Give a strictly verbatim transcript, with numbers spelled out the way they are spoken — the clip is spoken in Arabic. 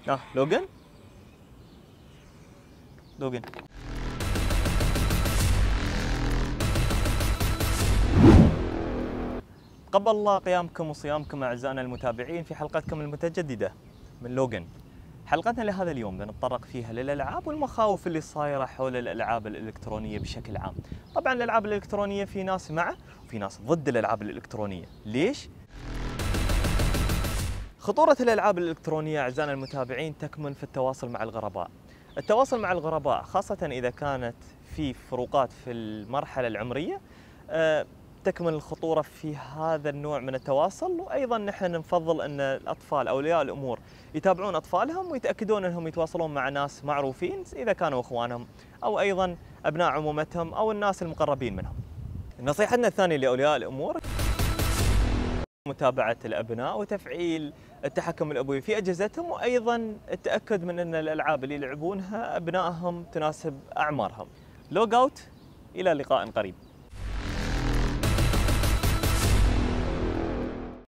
اه لوجن لوجن تقبل الله قيامكم وصيامكم أعزائنا المتابعين في حلقتكم المتجددة من لوجن. حلقتنا لهذا اليوم بنتطرق فيها للألعاب والمخاوف اللي صايرة حول الألعاب الإلكترونية بشكل عام. طبعا الألعاب الإلكترونية في ناس مع وفي ناس ضد الألعاب الإلكترونية. ليش؟ خطورة الألعاب الإلكترونية أعزائنا المتابعين تكمن في التواصل مع الغرباء. التواصل مع الغرباء خاصة إذا كانت في فروقات في المرحلة العمرية أه تكمن الخطورة في هذا النوع من التواصل. وأيضا نحن نفضل أن الأطفال أولياء الأمور يتابعون أطفالهم ويتأكدون أنهم يتواصلون مع ناس معروفين إذا كانوا إخوانهم أو أيضا أبناء عمومتهم أو الناس المقربين منهم. نصيحتنا الثانية لأولياء الأمور متابعة الأبناء وتفعيل التحكم الأبوي في أجهزتهم، وأيضا التأكد من أن الألعاب اللي يلعبونها أبنائهم تناسب أعمارهم. لوج أوت، إلى لقاء قريب.